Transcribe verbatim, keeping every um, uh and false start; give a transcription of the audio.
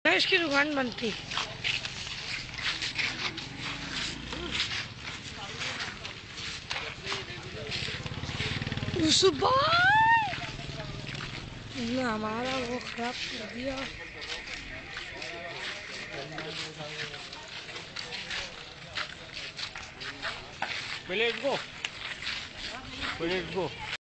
इसकी दुकान बनती ने हमारा वो खराब कर दिया। Will it go? Will it go?